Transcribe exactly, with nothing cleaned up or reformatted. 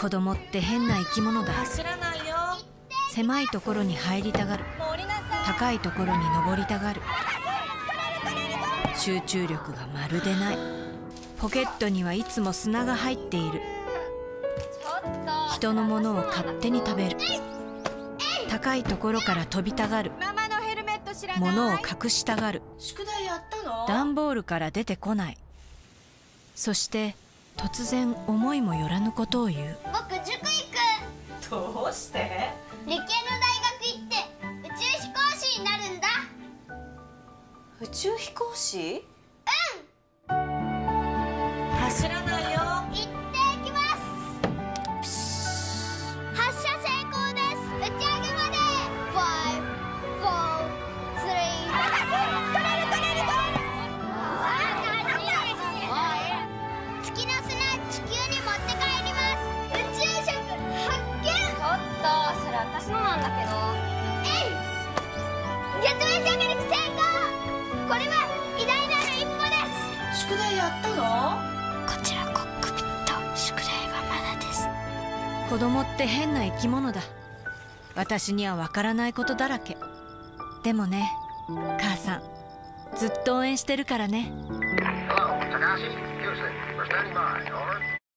子供って変な生き物だ。 走らないよ。 狭いところに入りたがる。 もう降りなさい。 高いところに登りたがる。集中力がまるでない。ポケットにはいつも砂が入っている。人のものを勝手に食べる。高いところから飛びたがる。 ママのヘルメット知らない。 物を隠したがる。 宿題やったの？ 段ボールから出てこない。そして突然思いもよらぬことを言う。 僕塾行く。 どうして？ 理系の大学行って宇宙飛行士になるんだ。 宇宙飛行士？ うん。 走らないよ。 行ってきます。発射成功です。打ち上げまで。ファイブ、フォー、スリー。取れる取れる取れる。月の砂地球に持って帰ります。宇宙食発見。 ちょっとそれ私のなんだけど。 えい。月面着陸成功。これは偉大なる一歩です。 宿題やったの？ こちらコックピット。宿題はまだです。 子供って変な生き物だ。私にはわからないことだらけ。でもね、母さん、ずっと応援してるからね。 Hello, Takashi. Houston, we're standing by. Over.